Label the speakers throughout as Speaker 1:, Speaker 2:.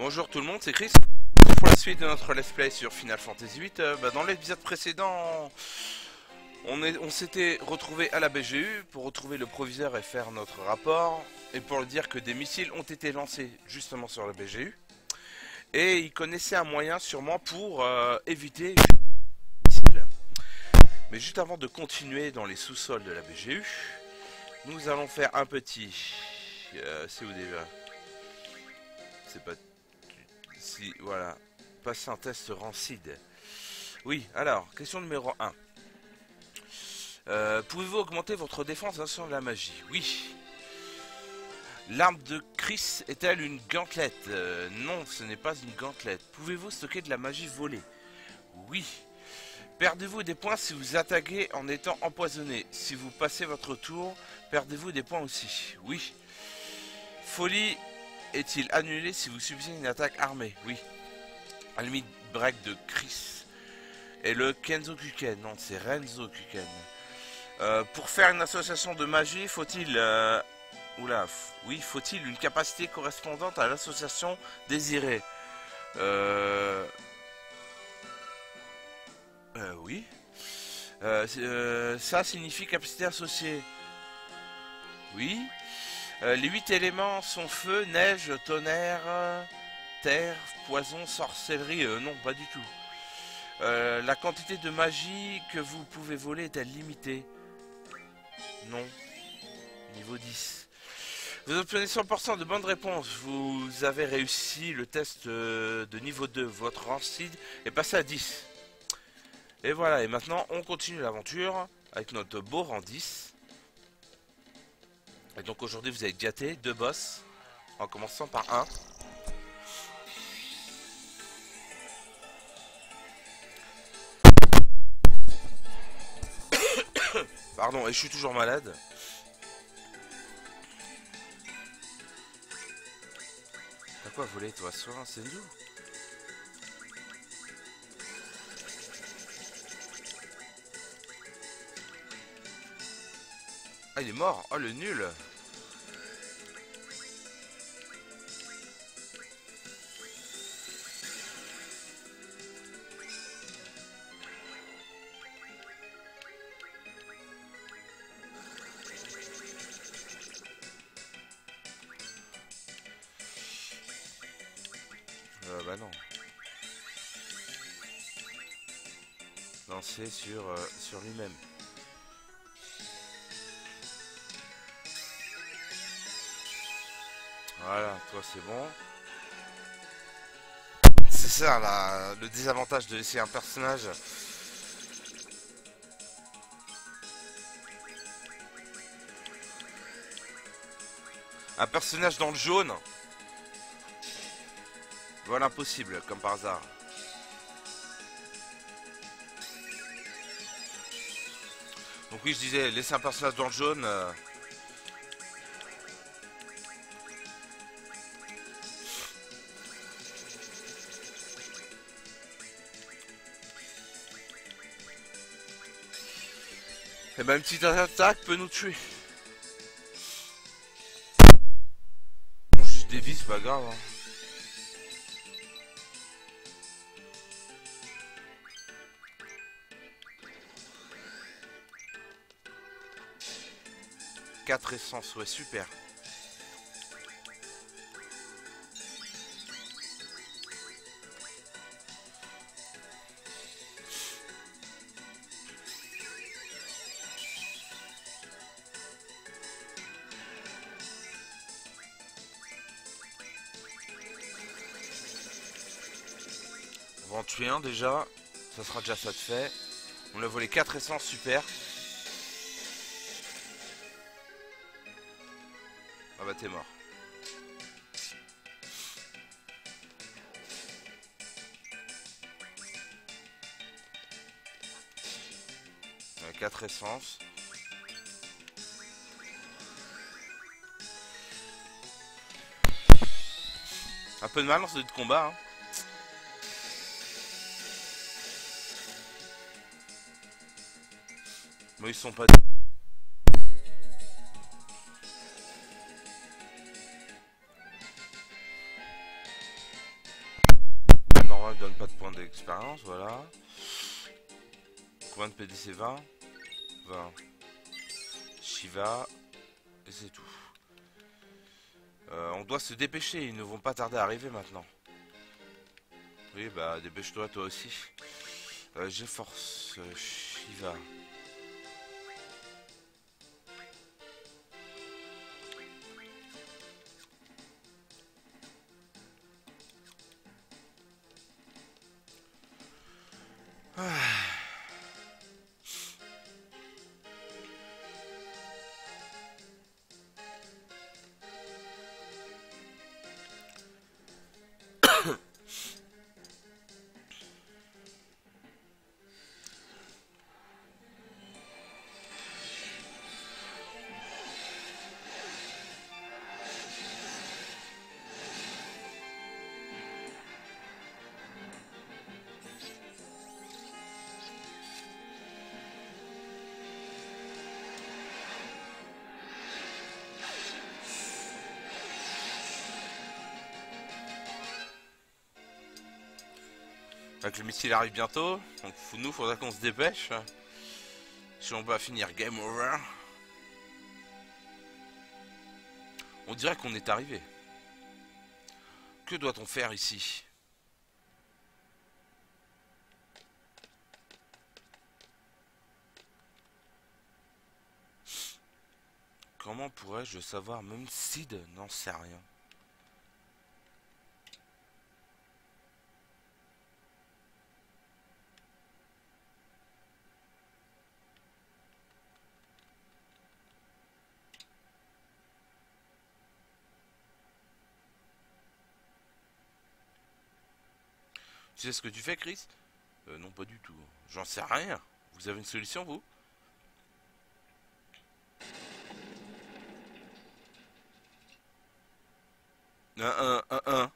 Speaker 1: Bonjour tout le monde, c'est Chris pour la suite de notre let's play sur Final Fantasy VIII. Dans l'épisode précédent, on s'était retrouvé à la BGU pour retrouver le proviseur et faire notre rapport, et pour lui dire que des missiles ont été lancés justement sur la BGU, et il connaissait un moyen sûrement pour éviter les missiles. Mais juste avant de continuer dans les sous-sols de la BGU, nous allons faire un petit... c'est où déjà? C'est pas... Si, voilà. Passer un test rancide. Oui, alors, question numéro 1. Pouvez-vous augmenter votre défense grâce à la magie? Oui. L'arme de Chris est-elle une gantelette? Non, ce n'est pas une gantelette. Pouvez-vous stocker de la magie volée? Oui. Perdez-vous des points si vous attaquez en étant empoisonné? Si vous passez votre tour, perdez-vous des points aussi? Oui. Folie est-il annulé si vous subissez une attaque armée? Oui. Un limite break de Chris. Et le Kenzo Kuken? Non, c'est Renzo Kuken. Pour faire une association de magie, faut-il... oui, faut-il une capacité correspondante à l'association désirée? Oui. Ça signifie capacité associée. Oui. Les 8 éléments sont feu, neige, tonnerre, terre, poison, sorcellerie. Non, pas du tout. La quantité de magie que vous pouvez voler est-elle limitée? Non. Niveau 10. Vous obtenez 100% de bonnes réponses. Vous avez réussi le test de niveau 2. Votre rancide est passé à 10. Et voilà, et maintenant on continue l'aventure avec notre beau rang 10. Et donc aujourd'hui vous avez gâté 2 boss, en commençant par un. Pardon, et je suis toujours malade. T'as quoi voler toi? Soir un Sendu? Ah, il est mort. Oh, le nul. Bah non. Lancer sur lui-même. Voilà, toi c'est bon. C'est ça là, le désavantage de laisser un personnage. Un personnage dans le jaune. Voilà, impossible, comme par hasard. Donc oui, je disais, laisser un personnage dans le jaune... Et ben une petite attaque peut nous tuer. Bon, juste des vies, c'est pas grave. Hein. Quatre essences, ouais, super. On va en tuer un déjà, ça sera déjà ça de fait. On a volé 4 essences, super. Ah bah t'es mort. On a 4 essences. Un peu de mal dans ce jeu de combat. Hein. Mais ils sont pas... Moi, elle donne pas de points d'expérience, voilà. Combien de PDC? 20. 20. Shiva. Et c'est tout. On doit se dépêcher, ils ne vont pas tarder à arriver maintenant. Oui, bah dépêche-toi toi aussi. GeForce, Shiva. Donc le missile arrive bientôt, donc nous faudra qu'on se dépêche. Si on va finir game over. On dirait qu'on est arrivé. Que doit-on faire ici? Comment pourrais-je savoir? Même Sid n'en sait rien. Tu sais ce que tu fais, Chris? Non, pas du tout. J'en sais rien. Vous avez une solution, vous? Un.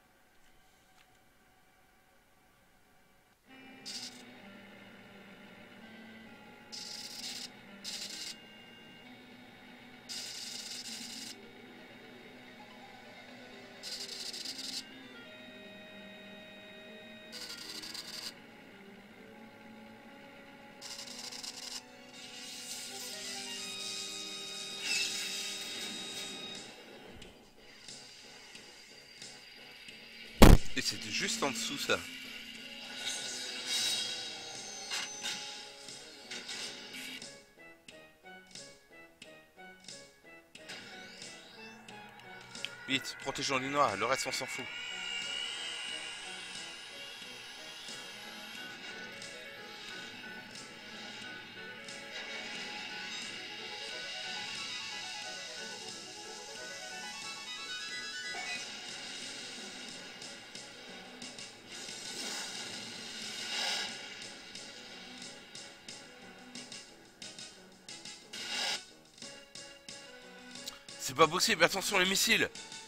Speaker 1: Et c'était juste en dessous, ça. Vite, protégeons les noirs, le reste on s'en fout. C'est pas possible, attention les missiles.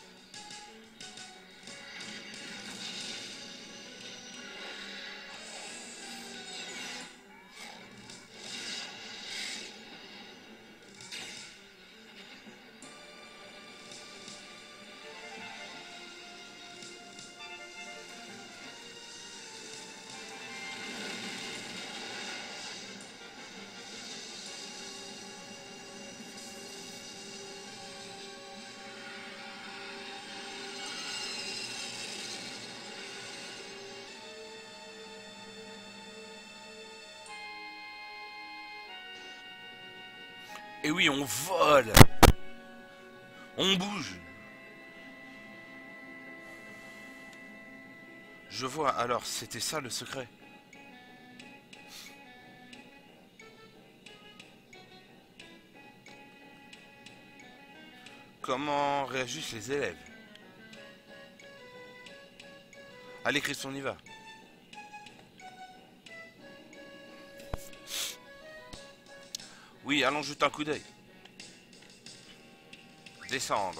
Speaker 1: Et oui, on vole. On bouge. Je vois, alors c'était ça le secret. Comment réagissent les élèves? Allez Chris, on y va. Oui, allons jeter un coup d'œil. Descendre.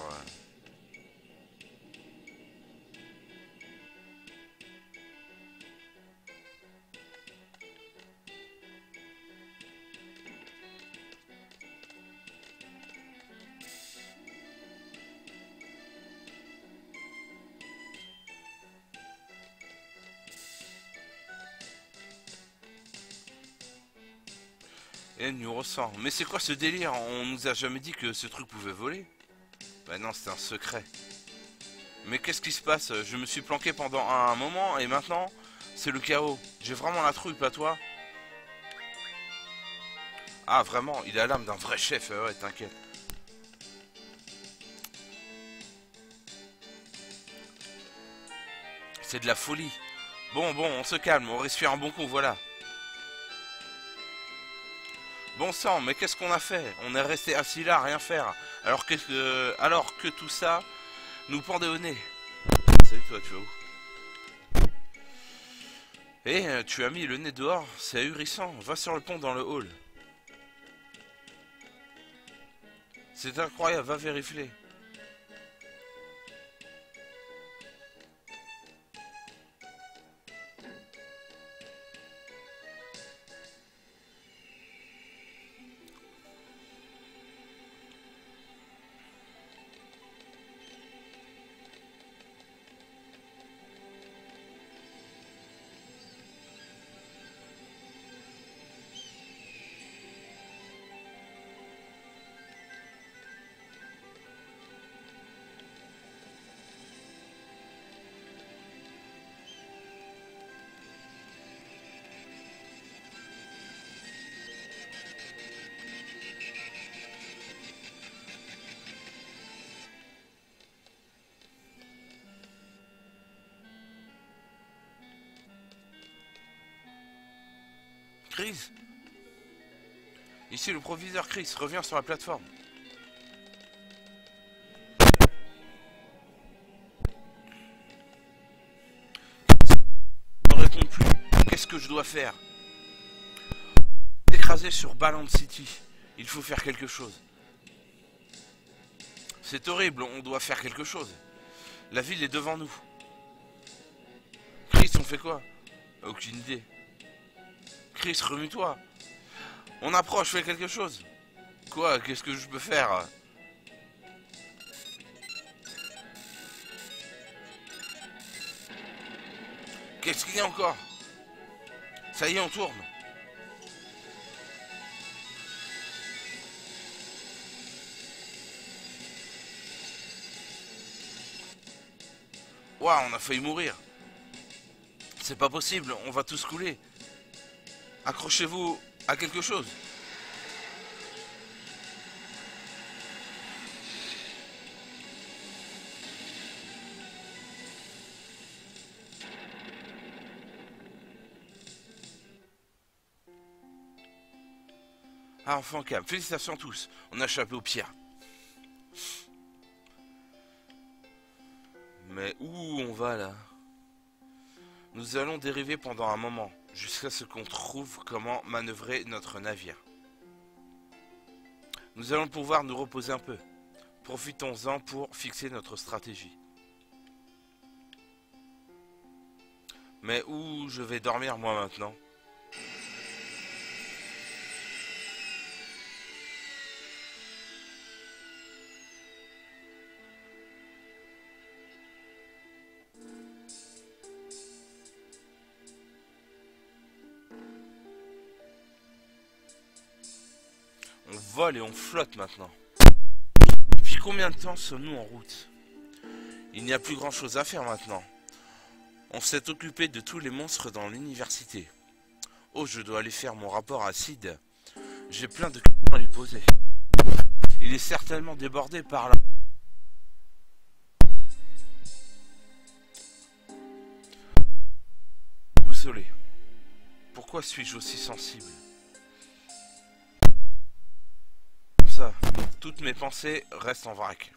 Speaker 1: Et elle nous ressent. Mais c'est quoi ce délire? On nous a jamais dit que ce truc pouvait voler. Bah non, c'est un secret. Mais qu'est-ce qui se passe? Je me suis planqué pendant un moment et maintenant, c'est le chaos. J'ai vraiment la trouille, pas toi? Ah, vraiment, il a l'âme d'un vrai chef, ouais, t'inquiète. C'est de la folie. Bon, on se calme, on respire un bon coup, voilà. Bon sang, mais qu'est-ce qu'on a fait? On est resté assis là à rien faire. Alors que tout ça nous pendait au nez. Salut toi, tu vas où? Tu as mis le nez dehors, c'est ahurissant. Va sur le pont dans le hall. C'est incroyable, va vérifier. Chris. Ici le proviseur Chris, reviens sur la plateforme. Ne réponds plus. Qu'est-ce que je dois faire? Écrasé sur Balance City. Il faut faire quelque chose. C'est horrible, on doit faire quelque chose. La ville est devant nous. Chris, on fait quoi? Aucune idée. Chris, remue-toi. On approche, fais quelque chose. Quoi? Qu'est-ce que je peux faire? Qu'est-ce qu'il y a encore? Ça y est, on tourne. Ouah, on a failli mourir. C'est pas possible, on va tous couler. Accrochez-vous à quelque chose. Ah, enfin calme. Félicitations à tous. On a échappé au pire. Mais où on va là? Nous allons dériver pendant un moment, jusqu'à ce qu'on trouve comment manœuvrer notre navire. Nous allons pouvoir nous reposer un peu. Profitons-en pour fixer notre stratégie. Mais où je vais dormir moi maintenant? On vole et on flotte maintenant. Depuis combien de temps sommes-nous en route? Il n'y a plus grand chose à faire maintenant. On s'est occupé de tous les monstres dans l'université. Oh, je dois aller faire mon rapport à Sid. J'ai plein de questions à lui poser. Il est certainement débordé par là. Boussolé. Pourquoi suis-je aussi sensible? Comme ça, toutes mes pensées restent en vrac.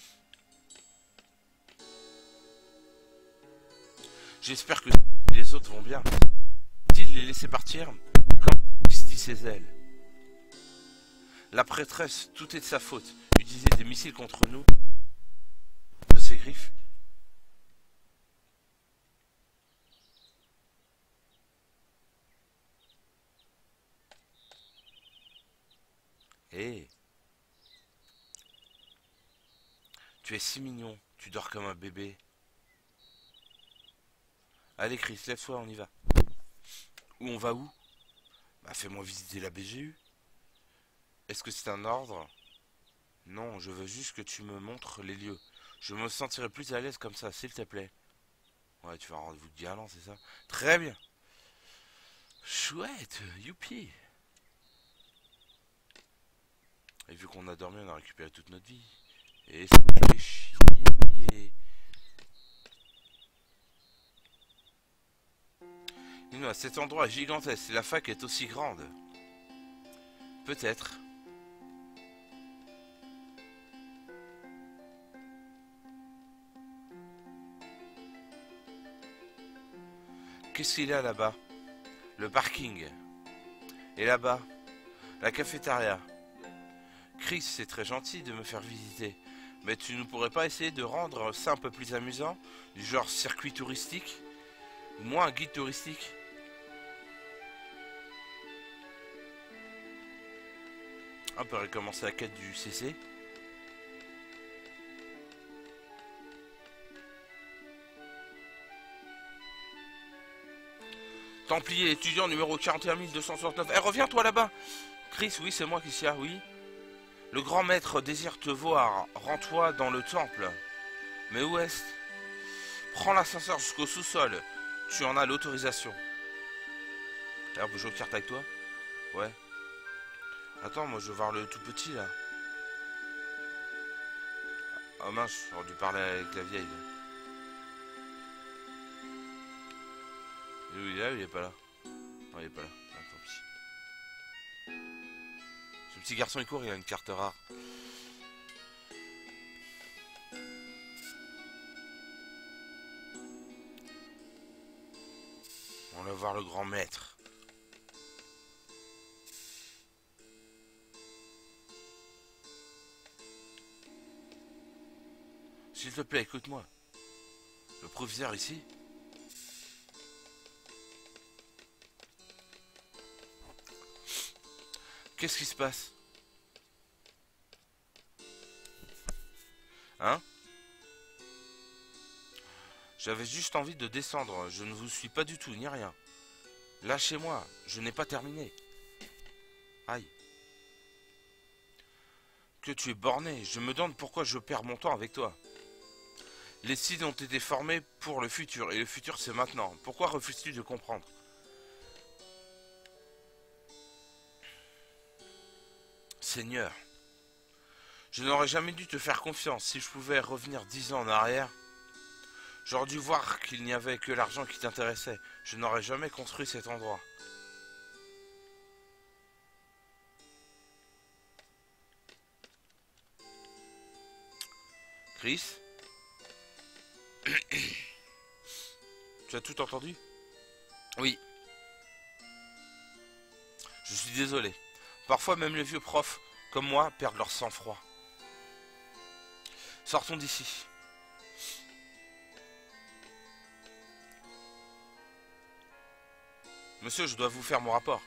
Speaker 1: J'espère que les autres vont bien. Faut-il les laisser partir? Comme dit ses ailes. La prêtresse, tout est de sa faute. Utiliser des missiles contre nous. De ses griffes. Hé. Tu es si mignon. Tu dors comme un bébé. Allez Chris, lève-toi, on y va. Où on va où? Bah fais-moi visiter la BGU. Est-ce que c'est un ordre? Non, je veux juste que tu me montres les lieux. Je me sentirai plus à l'aise comme ça, s'il te plaît. Ouais, tu vas un rendez-vous de galant, c'est ça? Très bien. Chouette, youpi. Et vu qu'on a dormi, on a récupéré toute notre vie. Et ça fait chier. Dis-moi, cet endroit est gigantesque. La fac est aussi grande. Peut-être. Qu'est-ce qu'il y a là-bas? Le parking. Et là-bas, la cafétéria. Chris, c'est très gentil de me faire visiter. Mais tu ne pourrais pas essayer de rendre ça un peu plus amusant? Du genre circuit touristique? Ou moins un guide touristique? On peut recommencer la quête du CC. Templier, étudiant numéro 41269. Eh, reviens toi là-bas. Chris, oui, c'est moi qui suis là, oui. Le grand maître désire te voir. Rends-toi dans le temple. Mais où est-ce? Prends l'ascenseur jusqu'au sous-sol. Tu en as l'autorisation. D'ailleurs, on peut jouer aux cartes avec toi? Ouais. Attends, moi je veux voir le tout petit là. Oh mince, j'aurais dû parler avec la vieille. Et où il est là, il est pas là. Non, il est pas là. Ah, tant pis. Ce petit garçon il court, il a une carte rare. On va voir le grand maître. S'il te plaît, écoute-moi. Le proviseur ici. Qu'est-ce qui se passe? Hein? J'avais juste envie de descendre. Je ne vous suis pas du tout, ni rien. Lâchez-moi. Je n'ai pas terminé. Aïe. Que tu es borné. Je me demande pourquoi je perds mon temps avec toi. Les signes ont été formés pour le futur. Et le futur, c'est maintenant. Pourquoi refuses-tu de comprendre? Seigneur. Je n'aurais jamais dû te faire confiance. Si je pouvais revenir 10 ans en arrière, j'aurais dû voir qu'il n'y avait que l'argent qui t'intéressait. Je n'aurais jamais construit cet endroit. Chris? Tu as tout entendu? Oui. Je suis désolé. Parfois même les vieux profs, comme moi, perdent leur sang-froid. Sortons d'ici. Monsieur, je dois vous faire mon rapport.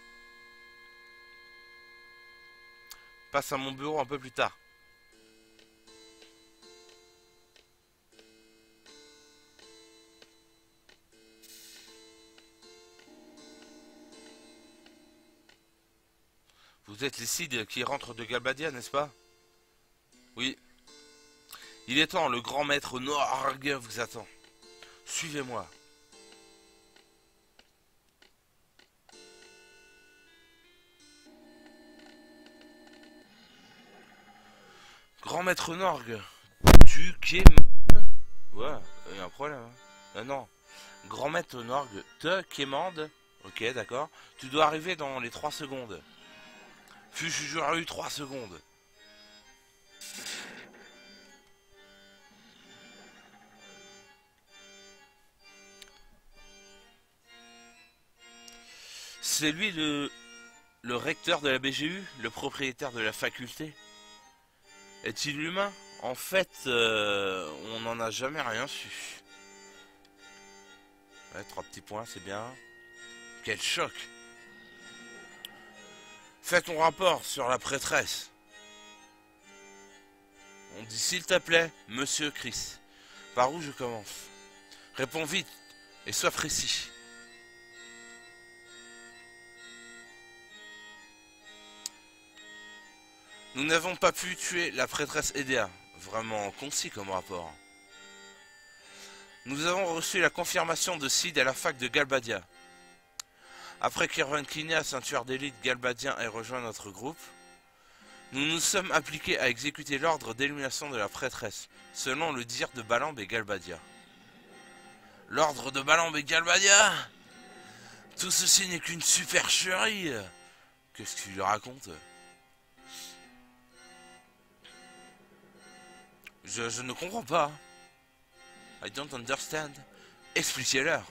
Speaker 1: Passe à mon bureau un peu plus tard. Vous êtes les Cid qui rentrent de Galbadia, n'est-ce pas? Oui. Il est temps, le grand maître Norg vous attend. Suivez-moi. Grand maître Norg, tu quémandes. Ouais, il y a un problème. Hein. Non. Grand maître Norg te quémande. Ok, d'accord. Tu dois arriver dans les 3 secondes. J'aurais eu 3 secondes. C'est lui le recteur de la BGU, le propriétaire de la faculté. Est-il humain? En fait, on n'en a jamais rien su. Ouais, 3 petits points, c'est bien. Quel choc! Fais ton rapport sur la prêtresse. On dit s'il te plaît, monsieur Chris. Par où je commence? Réponds vite et sois précis. Nous n'avons pas pu tuer la prêtresse Edea. Vraiment concis comme rapport. Nous avons reçu la confirmation de Sid à la fac de Galbadia. Après qu'Irvan Clinias, un tueur d'élite galbadien, ait rejoint notre groupe, nous nous sommes appliqués à exécuter l'ordre d'élimination de la prêtresse, selon le dire de Balamb et Galbadia. L'ordre de Balamb et Galbadia? Tout ceci n'est qu'une supercherie. Qu'est-ce que tu lui racontes? Je ne comprends pas. I don't understand. Expliquez-leur.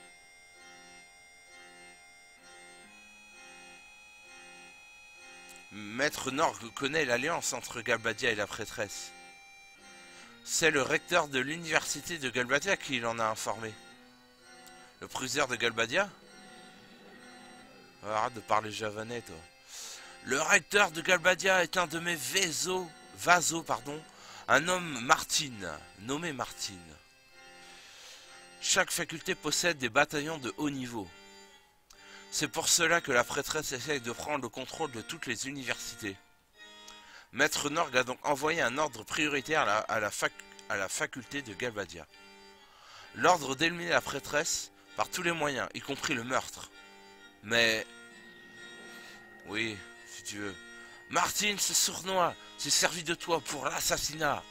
Speaker 1: Maître Norg connaît l'alliance entre Galbadia et la prêtresse. C'est le recteur de l'université de Galbadia qui l'en a informé. Le priseur de Galbadia? Arrête de parler javanais, toi. Le recteur de Galbadia est un de mes vasos, un homme nommé Martine. Chaque faculté possède des bataillons de haut niveau. C'est pour cela que la prêtresse essaye de prendre le contrôle de toutes les universités. Maître Norg a donc envoyé un ordre prioritaire à la faculté de Galbadia. L'ordre d'éliminer la prêtresse par tous les moyens, y compris le meurtre. Mais... oui, si tu veux. Martine, ce sournois, s'est servi de toi pour l'assassinat.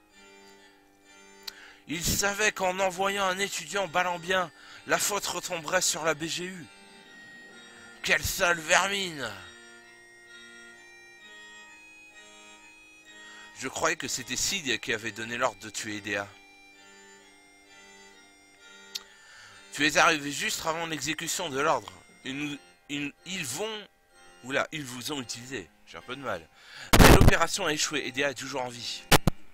Speaker 1: Il savait qu'en envoyant un étudiant balambien, la faute retomberait sur la BGU. Quelle sale vermine! Je croyais que c'était Sid qui avait donné l'ordre de tuer Edea. Tu es arrivé juste avant l'exécution de l'ordre. Ils vous ont utilisé. J'ai un peu de mal. Mais l'opération a échoué. Edea est toujours en vie.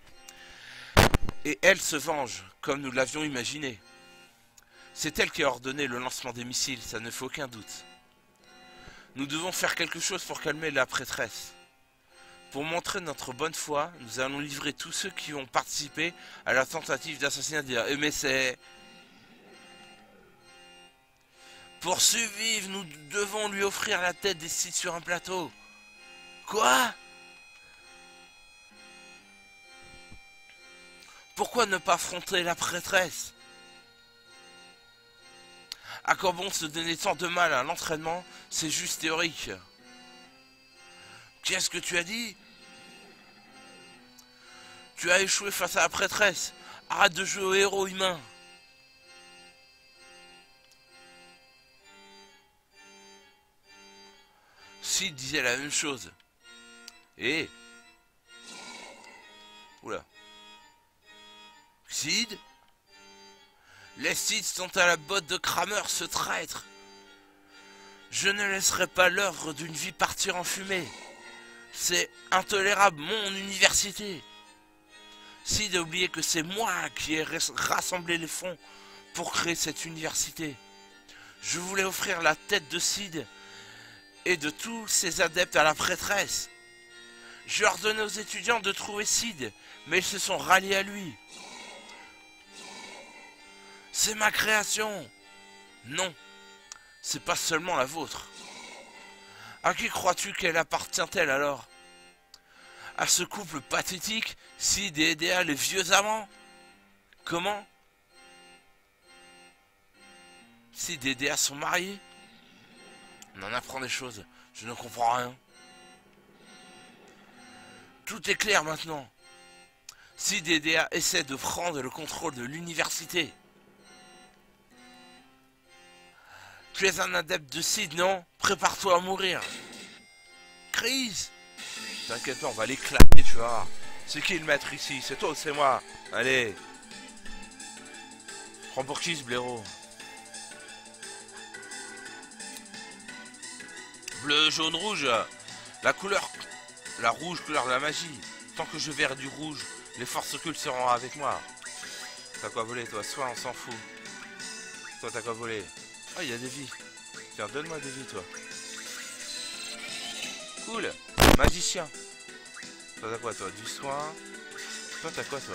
Speaker 1: Et elle se venge, comme nous l'avions imaginé. C'est elle qui a ordonné le lancement des missiles, ça ne fait aucun doute. Nous devons faire quelque chose pour calmer la prêtresse. Pour montrer notre bonne foi, nous allons livrer tous ceux qui ont participé à la tentative d'assassinat d'Edea. Mais c'est... Pour survivre, nous devons lui offrir la tête des Sith sur un plateau. Quoi? Pourquoi ne pas affronter la prêtresse? À quoi bon se donner tant de mal à l'entraînement? C'est juste théorique. Qu'est-ce que tu as dit? Tu as échoué face à la prêtresse. Arrête de jouer au héros humain. Sid disait la même chose. Et... oula. Sid? Les Sith sont à la botte de Kramer, ce traître. Je ne laisserai pas l'œuvre d'une vie partir en fumée. C'est intolérable, mon université. Sid a oublié que c'est moi qui ai rassemblé les fonds pour créer cette université. Je voulais offrir la tête de Sid et de tous ses adeptes à la prêtresse. J'ai ordonné aux étudiants de trouver Sid, mais ils se sont ralliés à lui. C'est ma création. Non, c'est pas seulement la vôtre. À qui crois-tu qu'elle appartient-elle alors? À ce couple pathétique, Sid et Edea, les vieux amants? Comment? Sid et Edea sont mariés? On en apprend des choses, je ne comprends rien. Tout est clair maintenant. Sid et Edea essaient de prendre le contrôle de l'université. Tu es un adepte de Sid, non? Prépare-toi à mourir. Chris! T'inquiète pas, on va l'éclater, tu vois. C'est qui le maître ici? C'est toi ou c'est moi? Allez. Prends pour qui ce blaireau? Bleu, jaune, rouge. La couleur... la rouge, couleur de la magie. Tant que je verrai du rouge, les forces occultes seront avec moi. T'as quoi voler, toi? Soit on s'en fout. Toi, t'as quoi voler? Ah, il y a des vies. Tiens, donne-moi des vies, toi. Cool. Magicien. Toi, t'as quoi, toi? Du soin. Toi, t'as quoi, toi?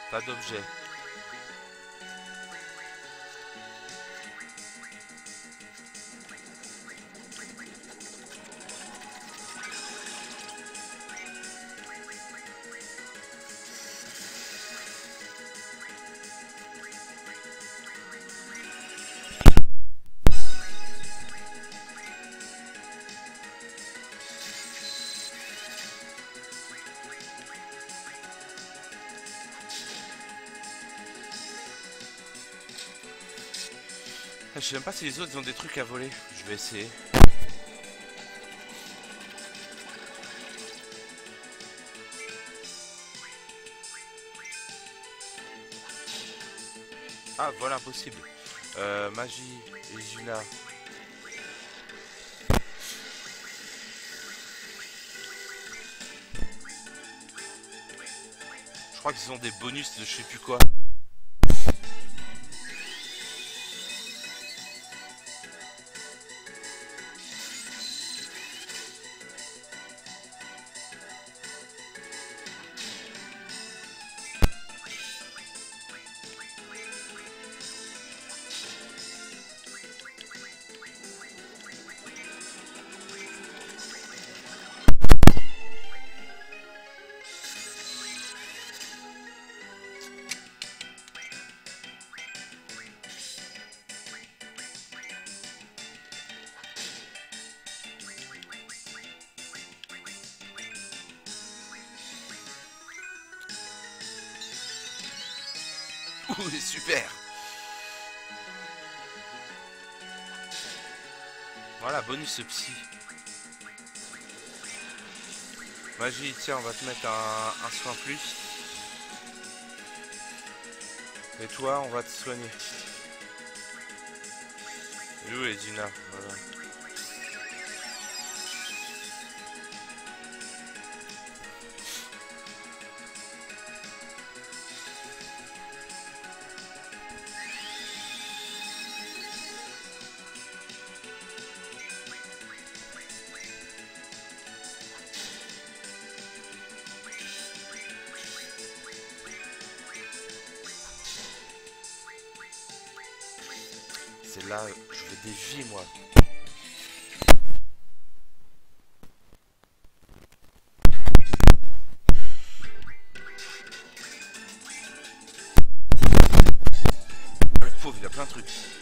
Speaker 1: Pas d'objet. Je sais même pas si les autres ont des trucs à voler. Je vais essayer. Ah, voilà, impossible. Magie et Gina. Je crois qu'ils ont des bonus de je sais plus quoi. Ouh, super. Voilà, bonus psy. Magie, tiens, on va te mettre un soin plus. Et toi, on va te soigner. Et où est Gina? Voilà. C'est là, je veux des vies, moi. Le pauvre, il a plein de trucs.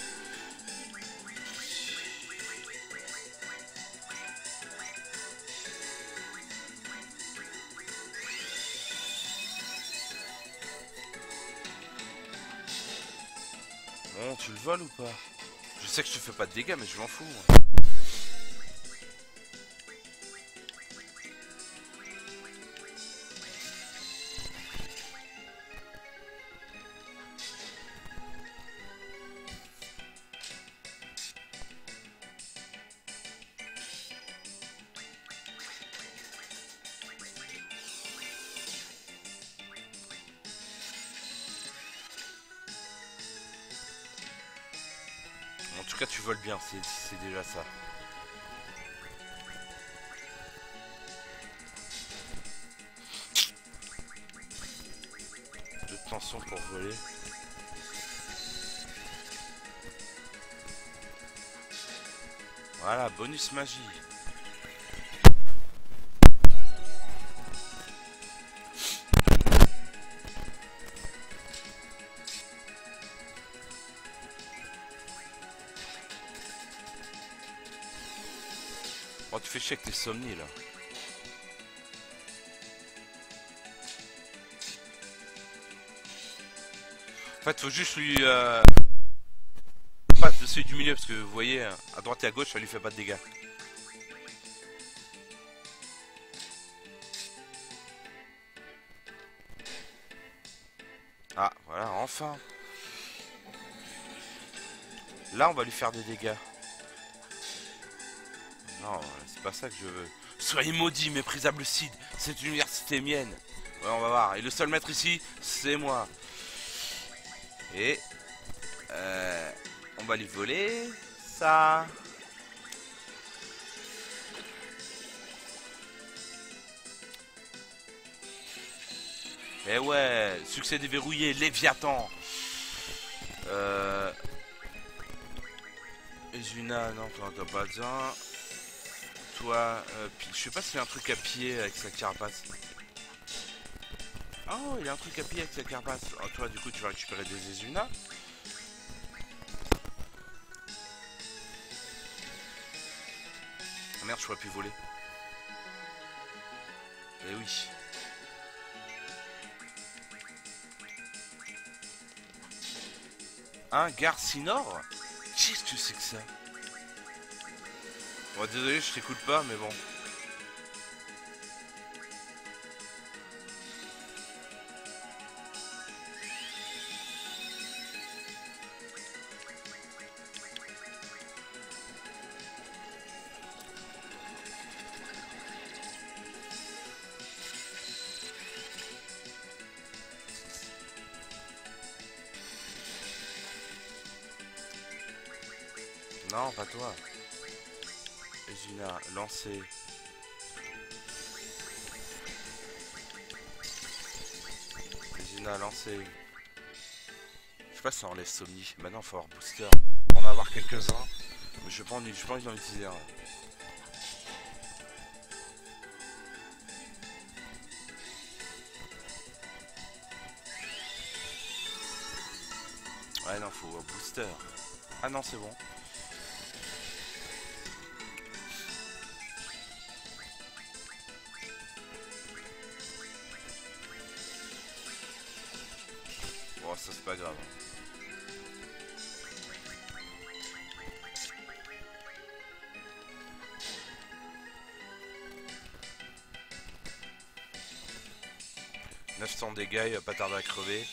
Speaker 1: Bon, tu le voles ou pas? Je sais que je te fais pas de dégâts, mais je m'en fous, moi. En tout cas, tu voles bien, c'est déjà ça. Deux tensions pour voler. Voilà, bonus magie. Oh, tu fais chier avec tes somnies là. En fait, faut juste lui passe de celui du milieu parce que vous voyez, à droite et à gauche, ça lui fait pas de dégâts. Ah, voilà, enfin. Là, on va lui faire des dégâts. Non, c'est pas ça que je veux. Soyez maudits, méprisable Cid. Cette université est mienne. Ouais, on va voir. Et le seul maître ici, c'est moi. Et... on va lui voler ça. Eh ouais, succès déverrouillé, Léviathan. Ezuna, non, t'as pas besoin. Toi, je sais pas s'il y a un truc à pied avec sa carapace. Oh, il y a un truc à pied avec sa carapace. Oh, toi, du coup, tu vas récupérer des Ezuna. Ah, merde, je pourrais plus voler. Eh oui. Un Garcinor? Qu'est-ce que c'est que ça? Bon, désolé, je t'écoute pas, mais bon. Non, pas toi. Ezuna, lancé. Ezuna, lancé. Je sais pas si ça enlève Somni. Maintenant, faut avoir booster. On va en avoir quelques-uns. Mais je pense pas d'en utiliser un. Ouais, non, faut booster. Ah non, c'est bon. Bon, ça c'est pas grave. 900 dégâts, il va pas tarder à crever.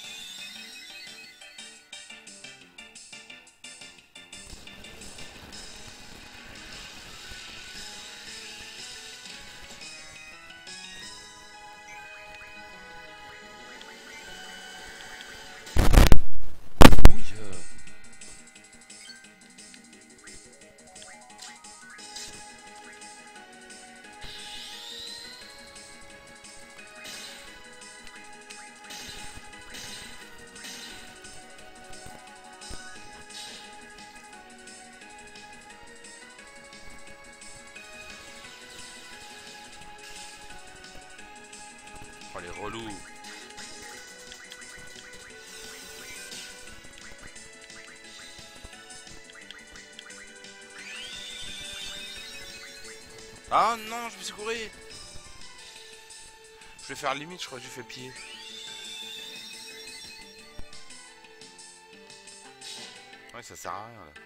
Speaker 1: Oh les relous. Ah non, je me suis couru. Je vais faire limite, je crois que j'ai fait pied. Ouais, ça sert à rien là.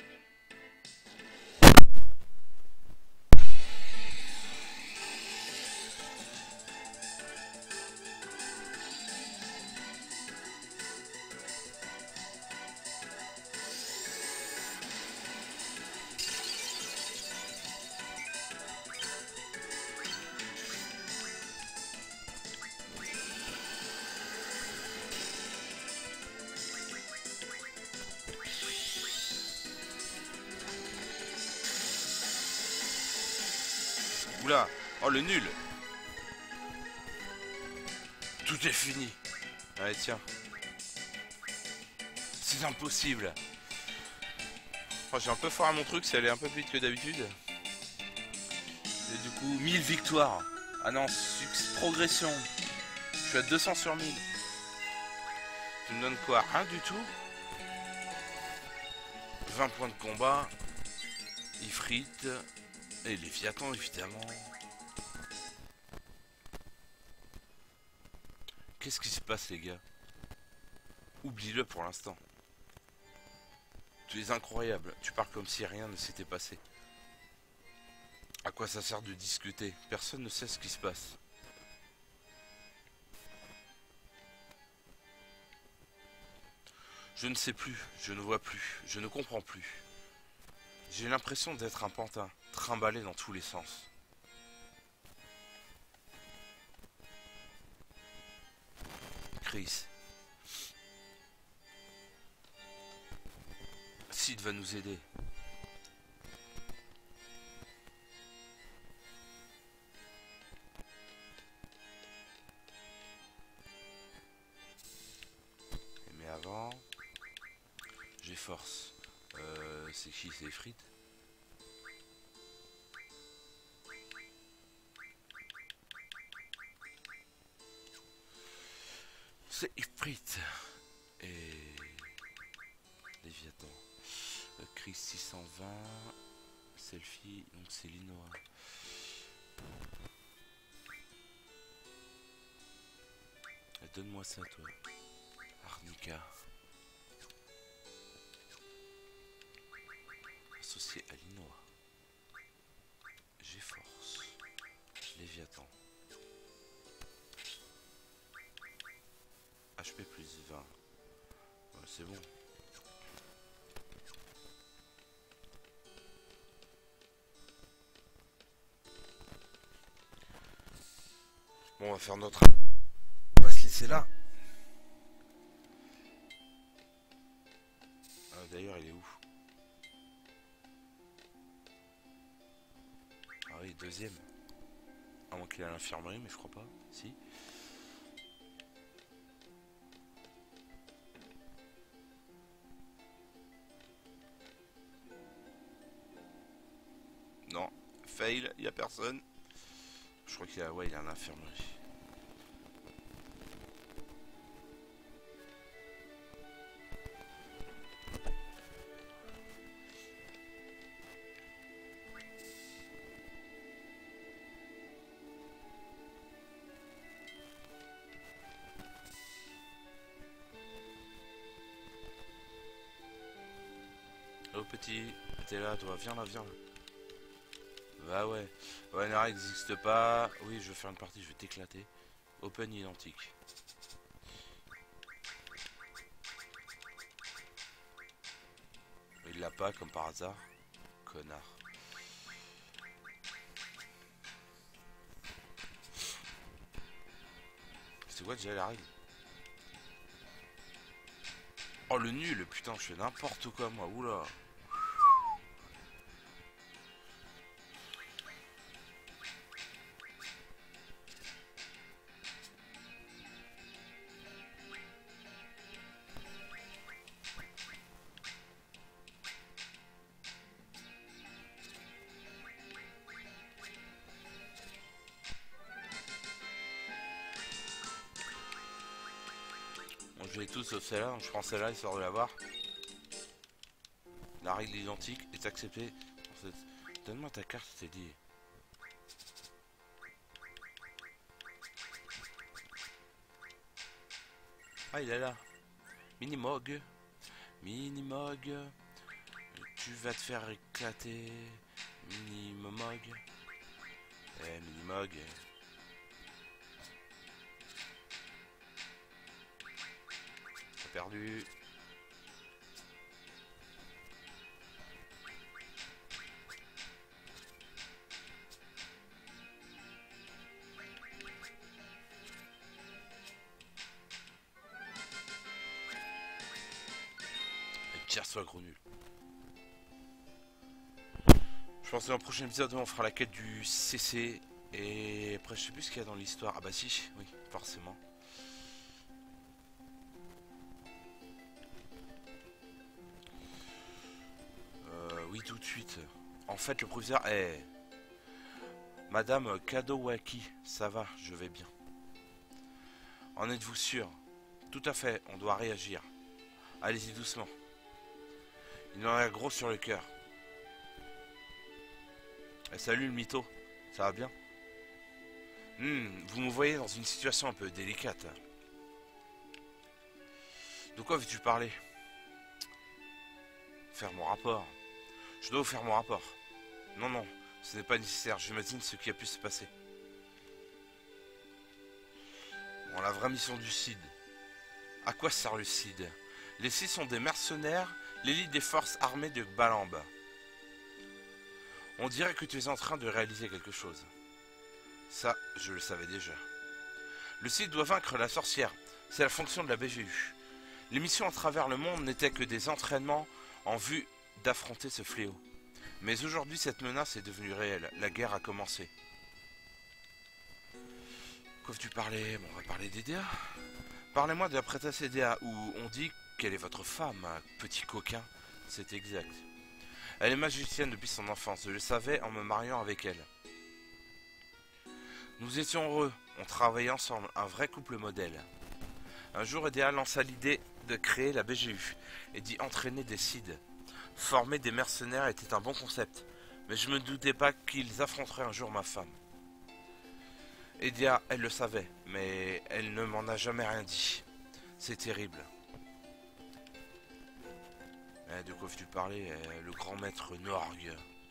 Speaker 1: Oula. Oh le nul. Tout est fini. Allez tiens. C'est impossible. Oh, j'ai un peu foiré mon truc, c'est allé un peu plus vite que d'habitude. Et du coup, 1000 victoires. Ah non, progression. Je suis à 200 sur 1000. Tu me donnes quoi? Rien du tout. 20 points de combat. Ifrit. Et Léviathan, évidemment. Qu'est-ce qui se passe, les gars? Oublie-le pour l'instant. Tu es incroyable. Tu parles comme si rien ne s'était passé. À quoi ça sert de discuter? Personne ne sait ce qui se passe. Je ne sais plus, je ne vois plus, je ne comprends plus. J'ai l'impression d'être un pantin, trimballé dans tous les sens. Chris. Sid va nous aider. force. C'est qui? C'est Ifrit? C'est Ifrit. Et... Léviathan. Chris 620. Selfie, donc c'est Linoa. Donne-moi ça, toi. Arnica. Associé à Linoa. G-Force. Léviathan. HP plus 20. Ouais, c'est bon. Bon, on va faire notre... On va se laisser là. D'ailleurs, il est où? Ah oui, deuxième. À moins qu'il est à l'infirmerie, mais je crois pas. Si. Non. Fail, il y a personne. Je crois qu'il a... Ouais, il est à l'infirmerie. Oh petit, t'es là toi, viens là, viens là. Bah ouais. Ouais, Nara n'existe pas. Oui, je vais faire une partie, je vais t'éclater. Open identique. Il l'a pas comme par hasard. Connard. C'est quoi déjà la règle? Oh le nul, putain, je fais n'importe quoi moi, oula. Bon, je vais tous sauf celle-là, je prends celle-là histoire de l'avoir. La règle identique est acceptée. Donne-moi ta carte, t'es dit. Ah, il est là. Minimog. Minimog. Tu vas te faire éclater. Minimog. Minimog. T'as perdu. Tire-toi, gros nul. Je pense que dans le prochain épisode on fera la quête du CC. Et après je sais plus ce qu'il y a dans l'histoire. Ah bah si, oui, forcément. Oui, tout de suite. En fait le professeur est... Madame Kadowaki, ça va, je vais bien. En êtes-vous sûr? Tout à fait, on doit réagir. Allez-y doucement. Il en a gros sur le cœur. Salut le mytho, ça va bien? Vous me voyez dans une situation un peu délicate. De quoi veux-tu parler? Faire mon rapport. Je dois vous faire mon rapport. Non, non, ce n'est pas nécessaire, j'imagine ce qui a pu se passer. Bon, la vraie mission du CID. À quoi sert le CID? Les CID sont des mercenaires, l'élite des forces armées de Balamb. On dirait que tu es en train de réaliser quelque chose. Ça, je le savais déjà. Le CID doit vaincre la sorcière. C'est la fonction de la BGU. Les missions à travers le monde n'étaient que des entraînements en vue d'affronter ce fléau. Mais aujourd'hui, cette menace est devenue réelle. La guerre a commencé. Quoi veux-tu parler? Bon, on va parler d'EDA. Parlez-moi de la prêtresse EDA où on dit qu'elle est votre femme, petit coquin. c'est exact. Elle est magicienne depuis son enfance, je le savais en me mariant avec elle. Nous étions heureux, on travaillait ensemble, un vrai couple modèle. Un jour, Edea lança l'idée de créer la BGU et d'y entraîner des Cid. Former des mercenaires était un bon concept, mais je me doutais pas qu'ils affronteraient un jour ma femme. Edea, elle le savait, mais elle ne m'en a jamais rien dit. C'est terrible. De quoi veux-tu parler, le grand maître Norg?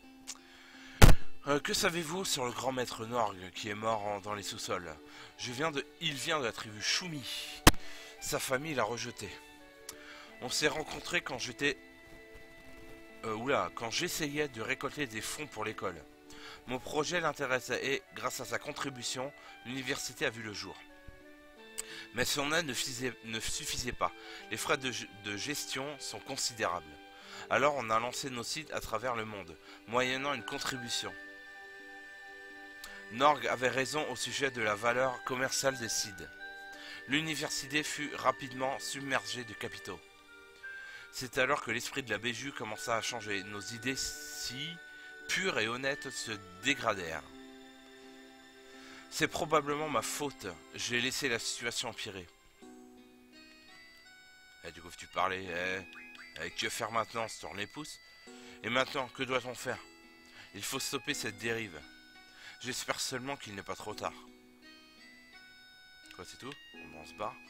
Speaker 1: Que savez-vous sur le grand maître Norg qui est mort dans les sous-sols? Il vient de la tribu Shumi. Sa famille l'a rejeté. On s'est rencontrés quand quand j'essayais de récolter des fonds pour l'école. Mon projet l'intéressait et, grâce à sa contribution, l'université a vu le jour. Mais son aide ne suffisait pas. Les frais de gestion sont considérables. Alors on a lancé nos sites à travers le monde, moyennant une contribution. Norg avait raison au sujet de la valeur commerciale des sites. L'université fut rapidement submergée de capitaux. C'est alors que l'esprit de la BGU commença à changer. Nos idées si pures et honnêtes se dégradèrent. C'est probablement ma faute. J'ai laissé la situation empirer. Du coup, tu parlais. Que faire maintenant? Se tourne les pouces. Et maintenant, que doit-on faire? Il faut stopper cette dérive. J'espère seulement qu'il n'est pas trop tard. Quoi, c'est tout? On se barre.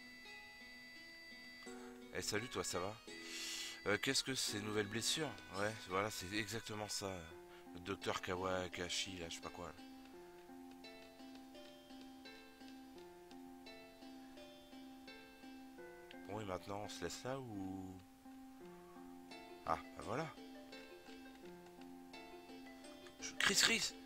Speaker 1: Salut, toi, ça va? Qu'est-ce que ces nouvelles blessures? Ouais, voilà, c'est exactement ça. Le docteur Kawakashi, là, je sais pas quoi. Là. Bon, et maintenant, on se laisse là ou... Ah, bah voilà. Chris!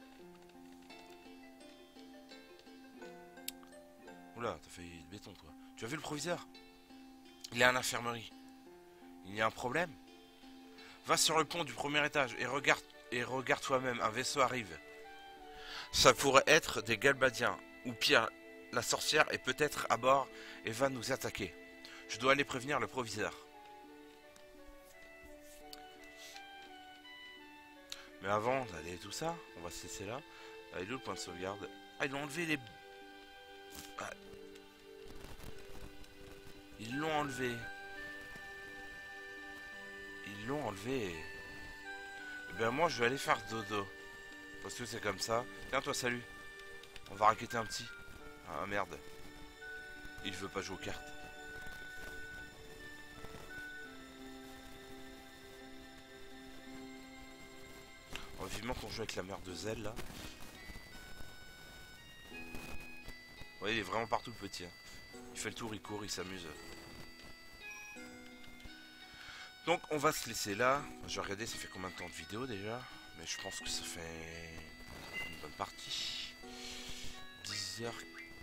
Speaker 1: Oula, t'as fait du béton, toi. Tu as vu le proviseur? Il est à l'infirmerie. Il y a un problème? Va sur le pont du premier étage et regarde toi-même, un vaisseau arrive. Ça pourrait être des Galbadiens, ou pire, la sorcière est peut-être à bord et va nous attaquer. Je dois aller prévenir le proviseur. Mais avant d'aller tout ça, on va se laisser là. Il est où le point de sauvegarde? Ah, ils l'ont enlevé les... Ah. Ils l'ont enlevé. Ils l'ont enlevé. Eh ben moi je vais aller faire dodo. Parce que c'est comme ça. Tiens toi salut. On va raqueter un petit. Ah merde. Il veut pas jouer aux cartes. Oh, vivement qu'on joue avec la mère de Zell là. Ouais il est vraiment partout le petit. Hein. Il fait le tour, il court, il s'amuse. Donc on va se laisser là. Je vais regarder ça fait combien de temps de vidéo déjà. Mais je pense que ça fait une bonne partie. 10 heures.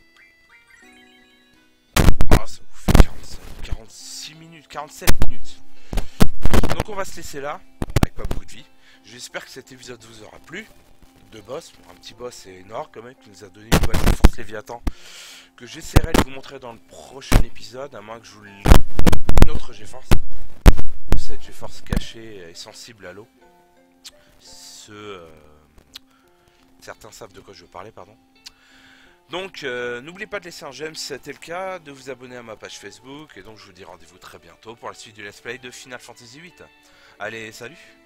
Speaker 1: Ah ça vous fait 46 minutes, 47 minutes. Donc on va se laisser là. Avec pas beaucoup de vie. J'espère que cet épisode vous aura plu. Deux boss, un petit boss et Nord quand même qui nous a donné une nouvelle force Léviathan. Que j'essaierai de vous montrer dans le prochain épisode. À moins que je vous une autre G-Force. Cette G-Force cachée et sensible à l'eau. Certains savent de quoi je veux parler, pardon. Donc, n'oubliez pas de laisser un j'aime si c'était le cas, de vous abonner à ma page Facebook, et donc je vous dis rendez-vous très bientôt pour la suite du let's play de Final Fantasy VIII. Allez, salut!